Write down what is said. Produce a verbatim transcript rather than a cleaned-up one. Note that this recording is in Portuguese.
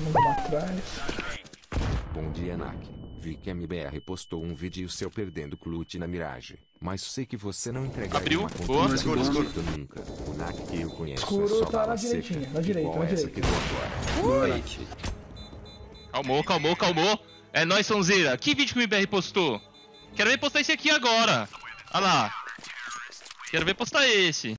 Vamos lá atrás. Bom dia, Nak. Vi que a M B R postou um vídeo seu perdendo clutch na Mirage. Mas sei que você não entregaria Abriu. uma Boa, conquista escuro, desse escuro. jeito nunca. O Nak que eu conheço Escuro é só tá na bala seca, direitinha, na direita, igual na essa direita. que deu agora. Ui. Calmou, calmou, calmou. É nóis, Sonzeira. Que vídeo que o M B R postou? Quero ver postar esse aqui agora. Olha lá. Quero ver postar esse.